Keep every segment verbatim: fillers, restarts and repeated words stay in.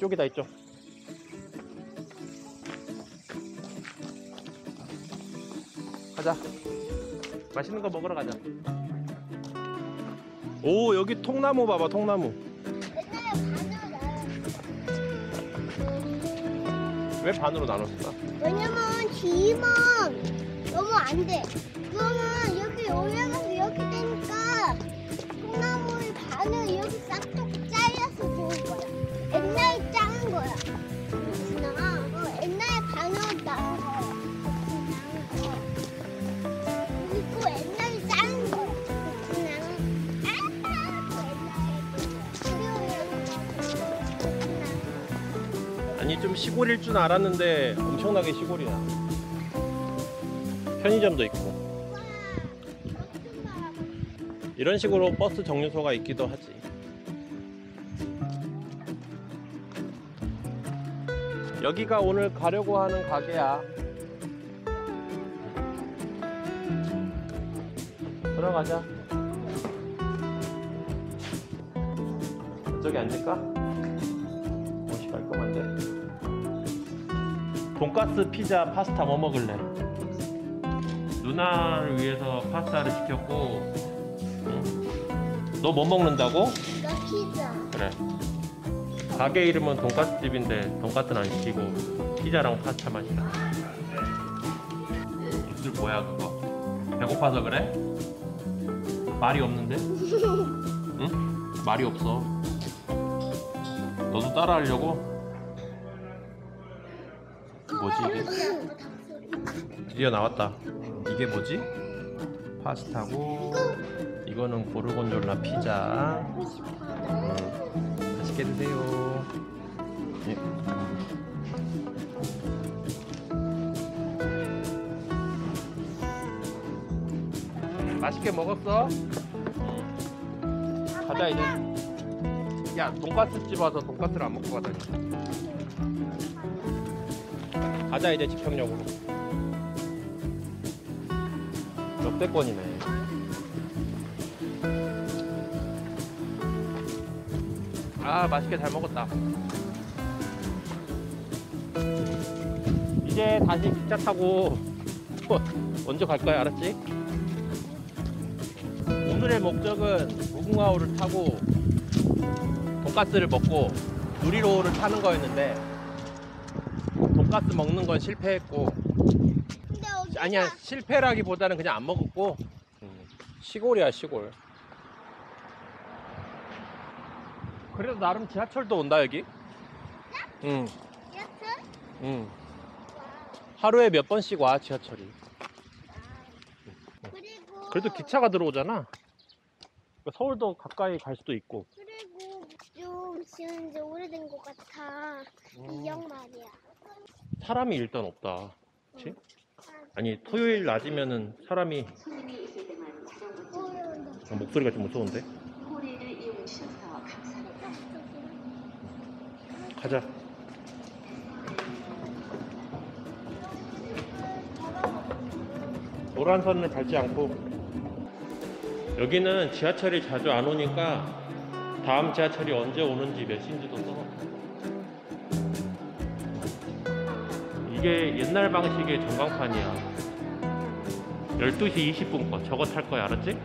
이쪽이다, 이쪽. 가자. 맛있는 거 먹으러 가자. 오, 여기 통나무 봐봐, 통나무. 왜 반으로 나눴을까? 왜냐면 뒤만 너무 안 돼. 그러면 여기 올라가서 이렇게 되니까 통나무의 반을 이렇게 싹둑 잘라서 좋을 거야. 옛날에 작은 거야. 그렇구나. 어, 옛날에 반으로 나온 거야. 그리고 옛날에 작은 거야. 그렇구나. 아, 아니, 좀 시골일 줄 알았는데 엄청나게 시골이야. 편의점도 있고. 이런 식으로 버스 정류소가 있기도 하지. 여기가 오늘 가려고 하는 가게야. 들어가자. 저쪽에 앉을까? 옷이 깔끔한데? 돈가스, 피자, 파스타 뭐 먹을래? 누나를 위해서 파스타를 시켰고. 응? 너 뭐 먹는다고? 나 피자. 그래. 가게 이름은 돈가스 집인데 돈가스는 안 시키고 피자랑 파스타만 시켜. 입술 뭐야 그거? 배고파서 그래? 말이 없는데? 응? 말이 없어. 너도 따라 하려고? 뭐지 이게? 드디어 나왔다. 이게 뭐지? 파스타고 이거는 고르곤졸라 피자. 음, 맛있게 드세요. 예. 맛있게 먹었어? 응. 가자 이제. 야, 돈가스 집 와서 돈가스를 안 먹고 가다니. 가자 이제 직평역으로. 역대권이네. 아, 맛있게 잘 먹었다. 이제 다시 기차 타고 먼저 갈 거야, 알았지? 오늘의 목적은 무궁화호를 타고 돈가스를 먹고 누리로를 타는 거였는데 돈가스 먹는 건 실패했고. 근데 여기가 아니야, 실패라기보다는 그냥 안 먹었고. 시골이야, 시골. 그래도 나름 지하철도 온다 여기. 응. 지하철? 응. 하루에 몇 번씩 와 지하철이. 그리고 그래도 기차가 들어오잖아. 서울도 가까이 갈 수도 있고. 그리고 좀 지은 지 오래된 것 같아. 음. 이형 말이야. 사람이 일단 없다. 그치? 아니, 토요일 낮이면은 사람이. 아, 목소리가 좀 무서운데? 가자. 노란선을 밟지 않고. 여기는 지하철이 자주 안 오니까 다음 지하철이 언제 오는지 몇 시인지도 써놓고. 이게 옛날 방식의 전광판이야. 열두 시 이십 분 거 저거 탈 거야, 알았지?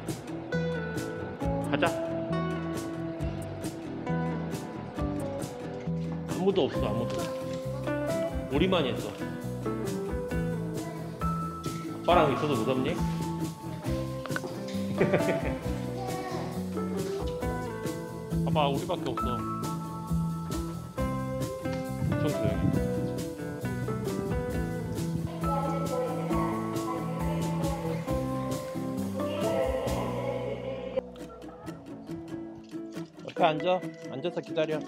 가자. 아무도 없어, 아무도. 우리만 있어. 아빠랑 있어도 무섭니? 봐봐, 우리밖에 없어. 엄청 조용해. 옆에 앉아. 앉아서 기다려.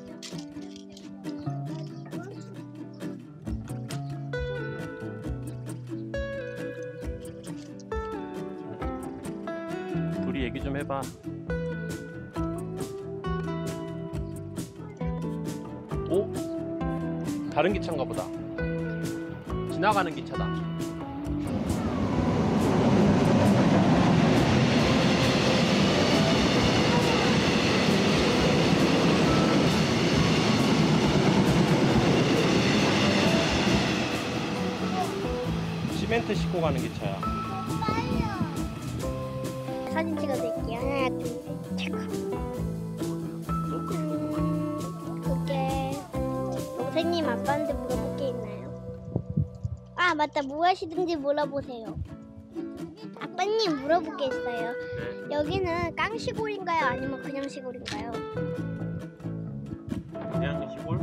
둘이 얘기 좀 해봐. 오? 다른 기차인가 보다. 지나가는 기차다. 시멘트 싣고 가는 기차야. 빨리요. 사진 찍어드릴게요. 하나, 둘, 셋, 체크. 음, 그게 동생님 아빠한테 물어볼 게 있나요? 아 맞다, 무엇이든지 물어보세요. 아빠님 물어볼 게 있어요. 여기는 깡시골인가요? 아니면 그냥 시골인가요? 그냥 시골?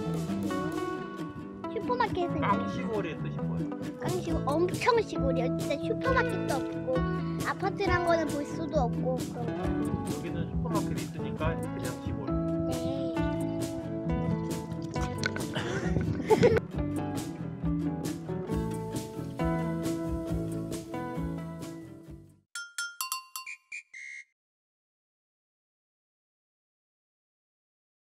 슈퍼마켓은 깡시골의 뜻이 뭐야? 깡시골 엄청 시골이요. 진짜 슈퍼마켓도 없고 아파트란 거는 볼 수도 없고 그런 거. 여기는 슈퍼마켓이 있으니까 그냥 시골.